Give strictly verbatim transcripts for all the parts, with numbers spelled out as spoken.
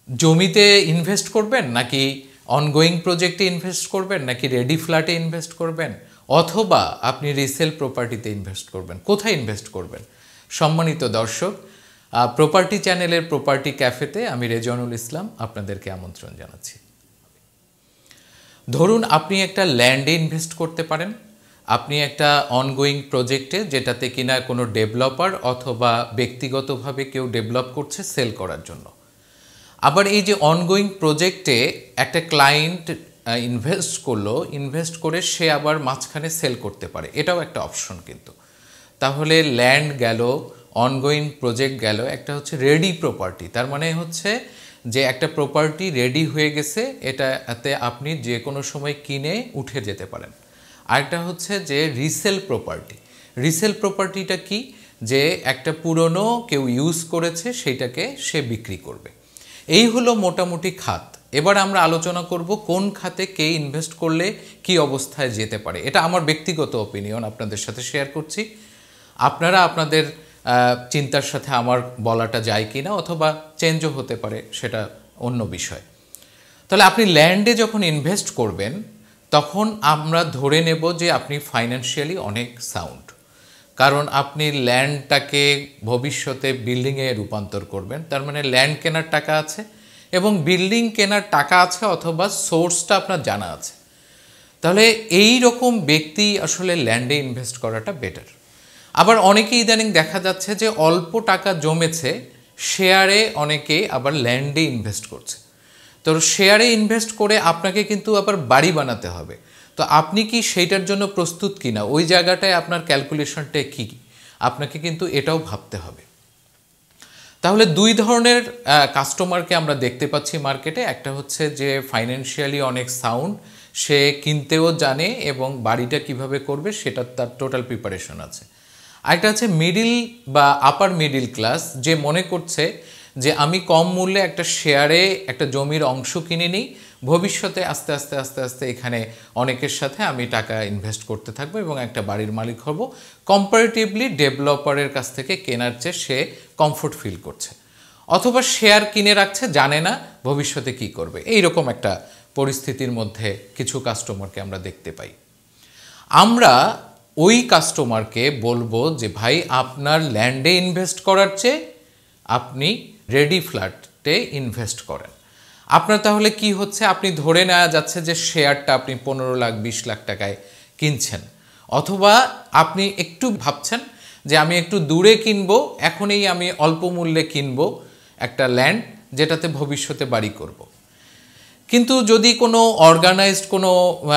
জমিতে ইনভেস্ট করবেন নাকি অনগোয়িং প্রজেক্টে ইনভেস্ট করবেন নাকি রেডি ফ্ল্যাটে ইনভেস্ট করবেন অথবা আপনি রিসেল প্রপার্টিতে ইনভেস্ট করবেন, কোথায় ইনভেস্ট করবেন? সম্মানিত দর্শক, প্রপার্টি চ্যানেলের প্রপার্টি ক্যাফেতে আমি রেজওয়ানুল ইসলাম আপনাদেরকে আমন্ত্রণ জানাচ্ছি। ধরুন আপনি একটা ল্যান্ডে ইনভেস্ট করতে পারেন, আপনি একটা অনগোয়িং প্রজেক্টে যেটাতে কিনা কোনো ডেভেলপার অথবা ব্যক্তিগতভাবে কেউ ডেভেলপ করছে সেল করার জন্য। আবার এই যে অনগোয়িং প্রজেক্টে একটা ক্লায়েন্ট ইনভেস্ট করলো, ইনভেস্ট করে সে আবার মাঝখানে সেল করতে পারে, এটাও একটা অপশন কিন্তু। তাহলে ল্যান্ড গেল, অনগোয়িং প্রজেক্ট গেল, একটা হচ্ছে রেডি প্রপার্টি, তার মানে হচ্ছে যে একটা প্রপার্টি রেডি হয়ে গেছে, এটাতে আপনি যে কোনো সময় কিনে উঠে যেতে পারেন। আরেকটা হচ্ছে যে রিসেল প্রপার্টি। রিসেল প্রপার্টিটা কি? যে একটা পুরনো কেউ ইউজ করেছে সেটাকে সে বিক্রি করবে। এই হলো মোটামুটি খাত। এবার আমরা আলোচনা করব কোন খাতে কে ইনভেস্ট করলে কি অবস্থায় যেতে পারে। এটা আমার ব্যক্তিগত ওপিনিয়ন আপনাদের সাথে শেয়ার করছি। আপনারা আপনাদের চিন্তার সাথে আমার বলাটা যায় কি না অথবা চেঞ্জও হতে পারে, সেটা অন্য বিষয়। তাহলে আপনি ল্যান্ডে যখন ইনভেস্ট করবেন তখন আমরা ধরে নেব যে আপনি ফাইন্যান্সিয়ালি অনেক সাউন্ড, কারণ আপনি ল্যান্ডটাকে ভবিষ্যতে বিল্ডিংয়ে রূপান্তর করবেন। তার মানে ল্যান্ড কেনার টাকা আছে এবং বিল্ডিং কেনার টাকা আছে অথবা সোর্সটা আপনার জানা আছে। তাহলে এই রকম ব্যক্তি আসলে ল্যান্ডে ইনভেস্ট করাটা বেটার। আবার অনেকে ইদানিং দেখা যাচ্ছে যে অল্প টাকা জমেছে, শেয়ারে অনেকে আবার ল্যান্ডে ইনভেস্ট করছে। তো শেয়ারে ইনভেস্ট করে আপনাকে কিন্তু আবার বাড়ি বানাতে হবে। তো আপনি কি সেইটার জন্য প্রস্তুত কিনা, ওই জায়গাটায় আপনার ক্যালকুলেশনটা কী, আপনাকে কিন্তু এটাও ভাবতে হবে। তাহলে দুই ধরনের কাস্টমারকে আমরা দেখতে পাচ্ছি মার্কেটে। একটা হচ্ছে যে ফাইন্যান্সিয়ালি অনেক সাউন্ড, সে কিনতেও জানে এবং বাড়িটা কিভাবে করবে সেটা তার টোটাল প্রিপারেশন আছে। আরেকটা হচ্ছে মিডিল বা আপার মিডিল ক্লাস, যে মনে করছে যে আমি কম মূল্যে একটা শেয়ারে একটা জমির অংশ কিনে নিই, ভবিষ্যতে আস্তে আস্তে আস্তে আস্তে এখানে অনেকের সাথে আমি টাকা ইনভেস্ট করতে থাকবো এবং একটা বাড়ির মালিক হব। কম্পারেটিভলি ডেভেলপারের কাছ থেকে কেনার চেয়ে সে কমফোর্ট ফিল করছে, অথবা শেয়ার কিনে রাখছে, জানে না ভবিষ্যতে কি করবে। এইরকম একটা পরিস্থিতির মধ্যে কিছু কাস্টমারকে আমরা দেখতে পাই। আমরা ওই কাস্টমারকে বলবো যে ভাই, আপনার ল্যান্ডে ইনভেস্ট করার চেয়ে আপনি রেডি ফ্ল্যাটে ইনভেস্ট করেন। আপনার তাহলে কি হচ্ছে, আপনি ধরে নেওয়া যাচ্ছে যে শেয়ারটা আপনি পনেরো লাখ বিশ লাখ টাকায় কিনছেন, অথবা আপনি একটু ভাবছেন যে আমি একটু দূরে কিনবো, এখনই আমি অল্প মূল্যে কিনবো একটা ল্যান্ড যেটাতে ভবিষ্যতে বাড়ি করব। কিন্তু যদি কোনো অর্গানাইজড কোনো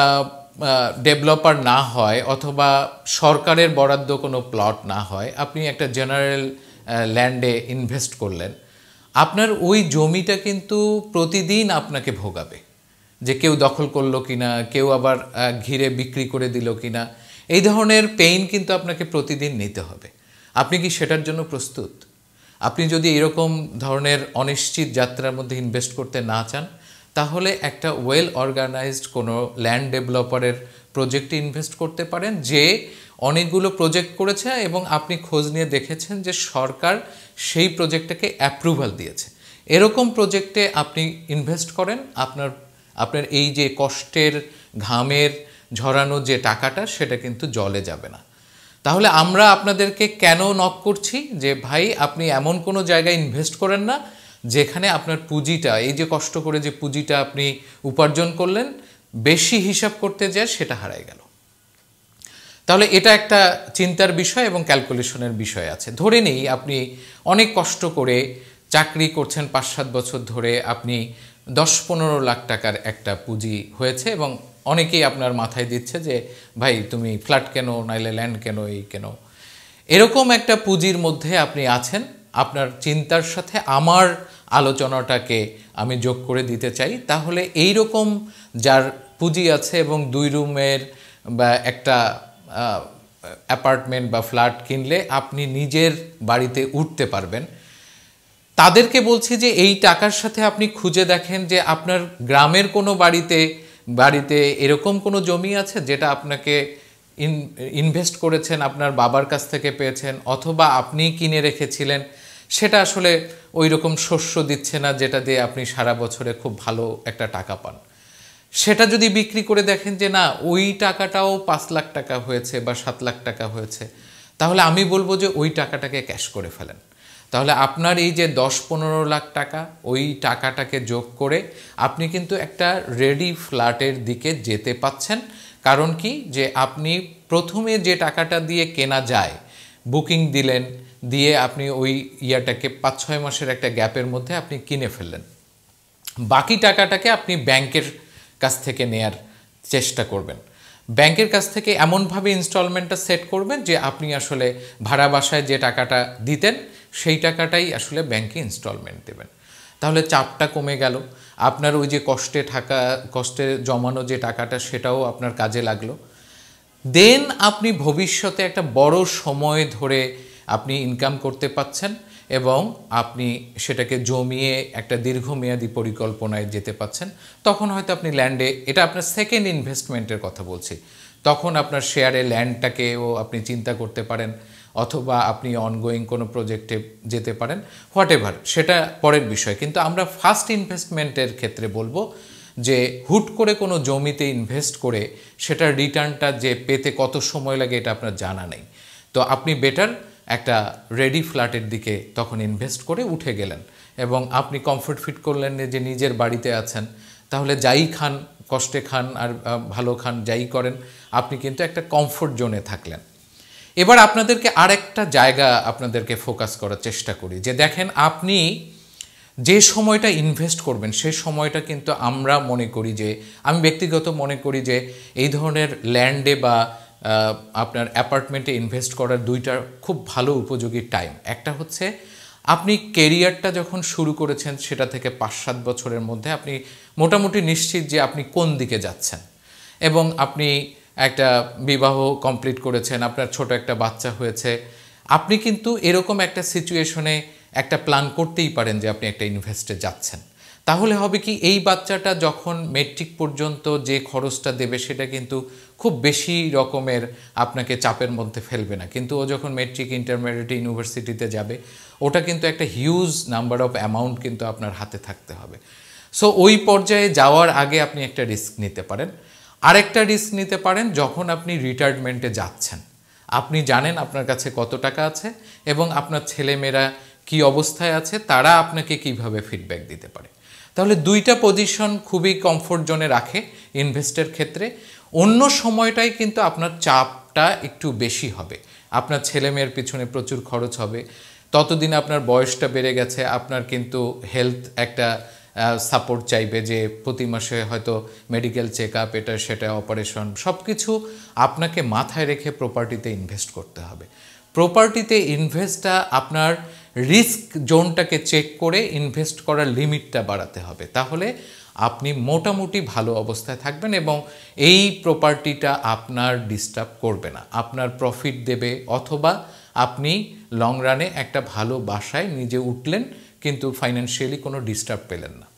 ডেভেলপার না হয় অথবা সরকারের বরাদ্দ কোনো প্লট না হয়, আপনি একটা জেনারেল ল্যান্ডে ইনভেস্ট করলেন, আপনার ওই জমিটা কিন্তু প্রতিদিন আপনাকে ভোগাবে, যে কেউ দখল করলো কিনা, কেউ আবার ঘিরে বিক্রি করে দিল কিনা, এই ধরনের পেইন কিন্তু আপনাকে প্রতিদিন নিতে হবে। আপনি কি সেটার জন্য প্রস্তুত? আপনি যদি এরকম ধরনের অনিশ্চিত যাত্রার মধ্যে ইনভেস্ট করতে না চান, তাহলে একটা ওয়েল অর্গানাইজড কোনো ল্যান্ড ডেভেলপারের প্রজেক্টে ইনভেস্ট করতে পারেন, যে অনেকগুলো প্রজেক্ট করেছে এবং আপনি খোঁজ নিয়ে দেখেছেন যে সরকার সেই প্রজেক্টটাকে অ্যাপ্রুভাল দিয়েছে। এরকম প্রজেক্টে আপনি ইনভেস্ট করেন, আপনার আপনার এই যে কষ্টের ঘামের ঝরানো যে টাকাটা, সেটা কিন্তু জলে যাবে না। তাহলে আমরা আপনাদেরকে কেন নক করছি যে ভাই, আপনি এমন কোনো জায়গায় ইনভেস্ট করেন না যেখানে আপনার পুঁজিটা, এই যে কষ্ট করে যে পুঁজিটা আপনি উপার্জন করলেন, বেশি হিসাব করতে যায় সেটা হারায় গেল। তাহলে এটা একটা চিন্তার বিষয় এবং ক্যালকুলেশনের বিষয় আছে। ধরে নেই আপনি অনেক কষ্ট করে চাকরি করছেন পাঁচ সাত বছর ধরে, আপনি দশ পনেরো লাখ টাকার একটা পুঁজি হয়েছে এবং অনেকেই আপনার মাথায় দিচ্ছে যে ভাই তুমি ফ্ল্যাট কেন, নাইলে ল্যান্ড কেন, এই কেন। এরকম একটা পুঁজির মধ্যে আপনি আছেন। আপনার চিন্তার সাথে আমার আলোচনাটাকে আমি যোগ করে দিতে চাই। তাহলে এই রকম যার পুঁজি আছে এবং দুই রুমের বা একটা অ্যাপার্টমেন্ট বা ফ্ল্যাট কিনলে আপনি নিজের বাড়িতে উঠতে পারবেন, তাদেরকে বলছি যে এই টাকার সাথে আপনি খুঁজে দেখেন যে আপনার গ্রামের কোনো বাড়িতে বাড়িতে এরকম কোনো জমি আছে যেটা আপনাকে ইনভেস্ট করেছেন, আপনার বাবার কাছ থেকে পেয়েছেন অথবা আপনি কিনে রেখেছিলেন, সেটা আসলে ওই রকম শস্য দিচ্ছে না যেটা দিয়ে আপনি সারা বছরে খুব ভালো একটা টাকা পান। সেটা যদি বিক্রি করে দেখেন যে না ওই টাকাটাও পাঁচ লাখ টাকা হয়েছে বা সাত লাখ টাকা হয়েছে, তাহলে আমি বলবো যে ওই টাকাটাকে ক্যাশ করে ফেলেন। তাহলে আপনার এই যে দশ পনেরো লাখ টাকা, ওই টাকাটাকে যোগ করে আপনি কিন্তু একটা রেডি ফ্ল্যাটের দিকে যেতে পাচ্ছেন। কারণ কি, যে আপনি প্রথমে যে টাকাটা দিয়ে কেনা যায়, বুকিং দিলেন, দিয়ে আপনি ওই ইয়াটাকে পাঁচ ছয় মাসের একটা গ্যাপের মধ্যে আপনি কিনে ফেললেন। বাকি টাকাটাকে আপনি ব্যাংকের কাছ থেকে নেয়ার চেষ্টা করবেন। ব্যাংকের কাছ থেকে এমনভাবে ইনস্টলমেন্টটা সেট করবেন যে আপনি আসলে ভাড়া বাসায় যে টাকাটা দিতেন সেই টাকাটাই আসলে ব্যাংকে ইনস্টলমেন্ট দেবেন। তাহলে চাপটা কমে গেল, আপনার ওই যে কষ্টে থাকা কষ্টে জমানো যে টাকাটা সেটাও আপনার কাজে লাগলো। দেন আপনি ভবিষ্যতে একটা বড় সময় ধরে আপনি ইনকাম করতে পাচ্ছেন এবং আপনি সেটাকে জমিয়ে একটা দীর্ঘমেয়াদী পরিকল্পনায় যেতে পাচ্ছেন। তখন হয়তো আপনি ল্যান্ডে, এটা আপনার সেকেন্ড ইনভেস্টমেন্টের কথা বলছি, তখন আপনার শেয়ারে ল্যান্ডটাকেও আপনি চিন্তা করতে পারেন, অথবা আপনি অনগোয়িং কোনো প্রজেক্টে যেতে পারেন, হোয়াট এভার, সেটা পরের বিষয়। কিন্তু আমরা ফার্স্ট ইনভেস্টমেন্টের ক্ষেত্রে বলবো যে হুট করে কোনো জমিতে ইনভেস্ট করে সেটার রিটার্নটা যে পেতে কত সময় লাগে এটা আপনার জানা নেই। তো আপনি বেটার একটা রেডি ফ্ল্যাটের দিকে তখন ইনভেস্ট করে উঠে গেলেন এবং আপনি কমফোর্ট ফিট করলেন যে নিজের বাড়িতে আছেন, তাহলে যাই খান, কষ্টে খান আর ভালো খান, যাই করেন, আপনি কিন্তু একটা কমফোর্ট জোনে থাকলেন। এবার আপনাদেরকে আরেকটা জায়গা আপনাদেরকে ফোকাস করার চেষ্টা করি, যে দেখেন আপনি যে সময়টা ইনভেস্ট করবেন সেই সময়টা কিন্তু আমরা মনে করি যে, আমি ব্যক্তিগত মনে করি যে এই ধরনের ল্যান্ডে বা আপনার অ্যাপার্টমেন্টে ইনভেস্ট করার দুইটা খুব ভালো উপযোগী টাইম। একটা হচ্ছে আপনি কেরিয়ারটা যখন শুরু করেছেন সেটা থেকে পাঁচ সাত বছরের মধ্যে আপনি মোটামুটি নিশ্চিত যে আপনি কোন দিকে যাচ্ছেন, এবং আপনি একটা বিবাহ কমপ্লিট করেছেন, আপনার ছোট একটা বাচ্চা হয়েছে, আপনি কিন্তু এরকম একটা সিচুয়েশনে একটা প্ল্যান করতেই পারেন যে আপনি একটা ইনভেস্টে যাচ্ছেন। তাহলে হবে কি, এই বাচ্চাটা যখন মেট্রিক পর্যন্ত যে খরচটা দেবে সেটা কিন্তু খুব বেশি রকমের আপনাকে চাপের মধ্যে ফেলবে না, কিন্তু ও যখন মেট্রিক, ইন্টারমিডিয়েট, ইউনিভার্সিটিতে যাবে ওটা কিন্তু একটা হিউজ নাম্বার অফ অ্যামাউন্ট কিন্তু আপনার হাতে থাকতে হবে। সো ওই পর্যায়ে যাওয়ার আগে আপনি একটা রিস্ক নিতে পারেন। আরেকটা রিস্ক নিতে পারেন যখন আপনি রিটায়ারমেন্টে যাচ্ছেন, আপনি জানেন আপনার কাছে কত টাকা আছে এবং আপনার ছেলেমেয়েরা কি অবস্থায় আছে, তারা আপনাকে কিভাবে ফিডব্যাক দিতে পারে। তাহলে দুইটা পজিশন খুবই কমফোর্ট জোনে রাখে ইনভেস্টের ক্ষেত্রে। অন্য সময়টাই কিন্তু আপনার চাপটা একটু বেশি হবে, আপনার ছেলেমেয়ের পিছনে প্রচুর খরচ হবে, ততদিন আপনার বয়সটা বেড়ে গেছে, আপনার কিন্তু হেলথ একটা সাপোর্ট চাইবে, যে প্রতি মাসে হয়তো মেডিকেল চেক আপ, এটা সেটা, অপারেশন, সব কিছু আপনাকে মাথায় রেখে প্রপার্টিতে ইনভেস্ট করতে হবে। প্রপার্টিতে ইনভেস্টটা আপনার রিস্ক জোনটাকে চেক করে ইনভেস্ট করার লিমিটটা বাড়াতে হবে, তাহলে আপনি মোটামুটি ভালো অবস্থায় থাকবেন এবং এই প্রপার্টিটা আপনার ডিস্টার্ব করবে না, আপনার প্রফিট দেবে, অথবা আপনি লং রানে একটা ভালো বাসায় নিজে উঠলেন কিন্তু ফাইন্যান্সিয়ালি কোনো ডিস্টার্ব পেলেন না।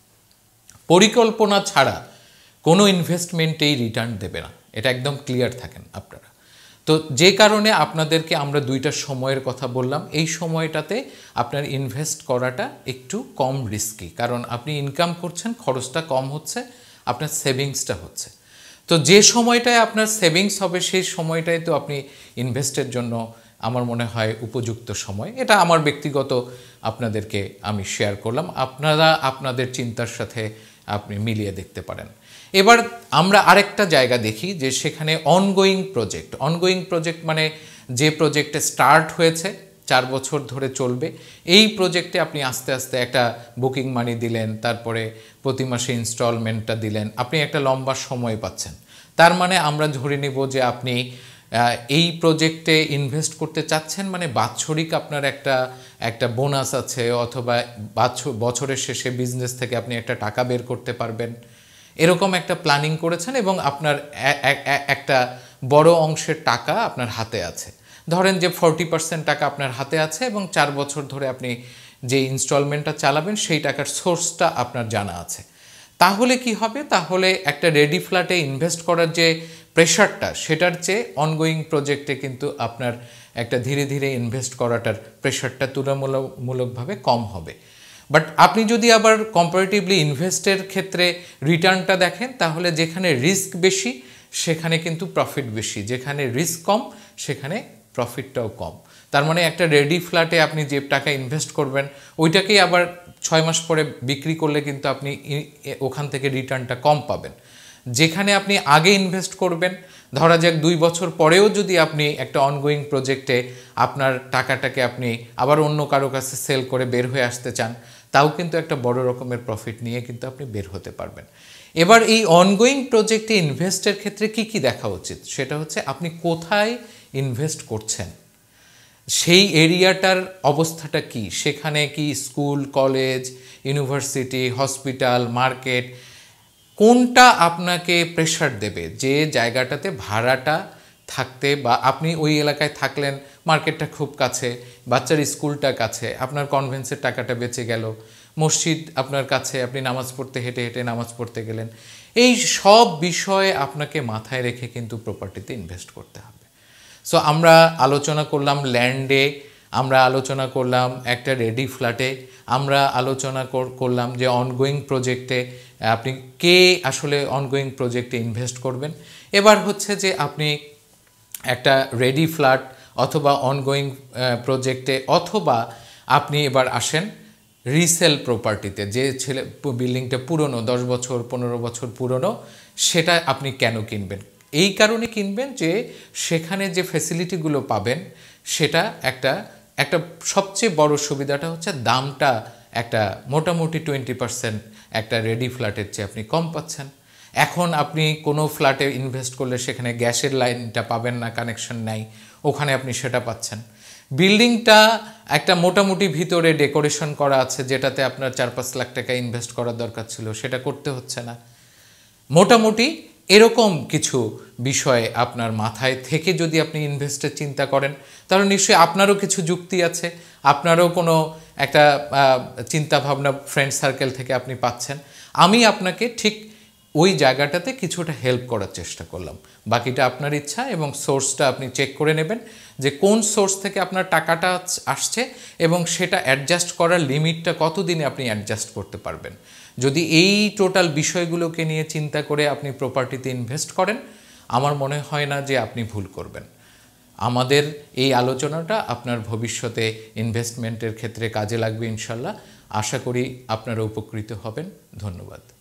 পরিকল্পনা ছাড়া কোনো ইনভেস্টমেন্টেই রিটার্ন দেবে না, এটা একদম ক্লিয়ার থাকেন আপনারা। তো যে কারণে আপনাদেরকে আমরা দুইটা সময়ের কথা বললাম, এই সময়টাতে আপনার ইনভেস্ট করাটা একটু কম রিস্কি, কারণ আপনি ইনকাম করছেন, খরচটা কম হচ্ছে, আপনার সেভিংসটা হচ্ছে। তো যে সময়টায় আপনার সেভিংস হবে সেই সময়টাই তো আপনি ইনভেস্টের জন্য আমার মনে হয় উপযুক্ত সময়। এটা আমার ব্যক্তিগত আপনাদেরকে আমি শেয়ার করলাম, আপনারা আপনাদের চিন্তার সাথে আপনি মিলিয়ে দেখতে পারেন। এবার আমরা আরেকটা জায়গা দেখি যে সেখানে অনগোয়িং প্রজেক্ট, অনগোয়িং প্রজেক্ট মানে যে প্রজেক্টে স্টার্ট হয়েছে, চার বছর ধরে চলবে, এই প্রজেক্টে আপনি আস্তে আস্তে একটা বুকিং মানি দিলেন, তারপরে প্রতি মাসে ইনস্টলমেন্টটা দিলেন, আপনি একটা লম্বা সময় পাচ্ছেন। তার মানে আমরা ধরে নিব যে আপনি এই প্রজেক্টে ইনভেস্ট করতে চাচ্ছেন, মানে বাৎসরিক আপনার একটা একটা বোনাস আছে, অথবা বছরের শেষে বিজনেস থেকে আপনি একটা টাকা বের করতে পারবেন, এরকম একটা প্ল্যানিং করেছেন এবং আপনার একটা বড় অংশের টাকা আপনার হাতে আছে। ধরেন যে ফর্টি পার্সেন্ট টাকা আপনার হাতে আছে এবং চার বছর ধরে আপনি যে ইনস্টলমেন্টটা চালাবেন সেই টাকার সোর্সটা আপনার জানা আছে। তাহলে কি হবে, তাহলে একটা রেডি ফ্ল্যাটে ইনভেস্ট করার যে প্রেশারটা সেটার চেয়ে অনগোয়িং প্রজেক্টে কিন্তু আপনার একটা ধীরে ধীরে ইনভেস্ট করাটার প্রেশারটা তুলনামূলকভাবে কম হবে। বাট আপনি যদি আবার কম্পারেটিভলি ইনভেস্টের ক্ষেত্রে রিটার্নটা দেখেন, তাহলে যেখানে রিস্ক বেশি সেখানে কিন্তু প্রফিট বেশি, যেখানে রিস্ক কম সেখানে প্রফিটটাও কম। তার মানে একটা রেডি ফ্ল্যাটে আপনি যে টাকা ইনভেস্ট করবেন ওইটাকেই আবার ছয় মাস পরে বিক্রি করলে কিন্তু আপনি ওখান থেকে রিটার্নটা কম পাবেন। যেখানে আপনি আগে ইনভেস্ট করবেন, ধরা যাক দুই বছর পরেও যদি আপনি একটা অনগোয়িং প্রজেক্টে আপনার টাকাটাকে আপনি আবার অন্য কারো কাছে সেল করে বের হয়ে আসতে চান, তাও কিন্তু একটা বড় রকমের প্রফিট নিয়ে কিন্তু আপনি বের হতে পারবেন। এবার এই অনগোয়িং প্রজেক্টে ইনভেস্টের ক্ষেত্রে কি কি দেখা উচিত, সেটা হচ্ছে আপনি কোথায় ইনভেস্ট করছেন, সেই এরিয়াটার অবস্থাটা কি, সেখানে কি school, college, university, hospital, market, কোনটা আপনাকে প্রেশার দেবে, যে জায়গাটাতে ভাড়াটা থাকতে বা আপনি ওই এলাকায় থাকলেন, মার্কেটটা খুব কাছে, বাচ্চার স্কুলটা কাছে, আপনার কনভেন্সের টাকাটা বেঁচে গেল, মসজিদ আপনার কাছে, আপনি নামাজ পড়তে হেঁটে হেঁটে নামাজ পড়তে গেলেন। এই সব বিষয়ে আপনাকে মাথায় রেখে কিন্তু প্রপার্টিতে ইনভেস্ট করতে হবে। সো আমরা আলোচনা করলাম ল্যান্ডে, আমরা আলোচনা করলাম একটা রেডি ফ্ল্যাটে, আমরা আলোচনা করলাম যে অনগোয়িং প্রজেক্টে আপনি কে আসলে অনগোয়িং প্রজেক্টে ইনভেস্ট করবেন। এবার হচ্ছে যে আপনি একটা রেডি ফ্ল্যাট অথবা অনগোয়িং প্রজেক্টে, অথবা আপনি এবার আসেন রিসেল প্রপার্টিতে, যে ছেলে বিল্ডিংটা পুরনো, দশ বছর পনেরো বছর পুরনো, সেটা আপনি কেন কিনবেন? এই কারণে কিনবেন যে সেখানে যে ফ্যাসিলিটিগুলো পাবেন সেটা একটা একটা সবচেয়ে বড় সুবিধাটা হচ্ছে দামটা একটা মোটামুটি টোয়েন্টি পার্সেন্ট একটা রেডি ফ্ল্যাটের চেয়ে আপনি কম পাচ্ছেন। এখন আপনি কোনো ফ্ল্যাটে ইনভেস্ট করলে সেখানে গ্যাসের লাইনটা পাবেন না, কানেকশন নাই, ওখানে আপনি সেটা পাচ্ছেন। বিল্ডিংটা একটা মোটামুটি ভিতরে ডেকোরেশন করা আছে, যেটাতে আপনার চার পাঁচ লাখ টাকা ইনভেস্ট করার দরকার ছিল, সেটা করতে হচ্ছে না। মোটামুটি এরকম কিছু বিষয়ে আপনার মাথায় থেকে যদি আপনি ইনভেস্টের চিন্তা করেন, তাহলে নিশ্চয়ই আপনারও কিছু যুক্তি আছে, আপনারও কোনো একটা চিন্তাভাবনা ফ্রেন্ড সার্কেল থেকে আপনি পাচ্ছেন। আমি আপনাকে ঠিক ওই জায়গাটাতে কিছুটা হেল্প করার চেষ্টা করলাম। বাকিটা আপনার ইচ্ছা, এবং সোর্সটা আপনি চেক করে নেবেন যে কোন সোর্স থেকে আপনার টাকাটা আসছে এবং সেটা অ্যাডজাস্ট করার লিমিটটা কতদিনে আপনি অ্যাডজাস্ট করতে পারবেন। যদি এই টোটাল বিষয়গুলোকে নিয়ে চিন্তা করে আপনি প্রপার্টিতে ইনভেস্ট করেন, আমার মনে হয় না যে আপনি ভুল করবেন। আমাদের এই আলোচনাটা আপনার ভবিষ্যতে ইনভেস্টমেন্টের ক্ষেত্রে কাজে লাগবে ইনশাল্লাহ। আশা করি আপনারা উপকৃত হবেন। ধন্যবাদ।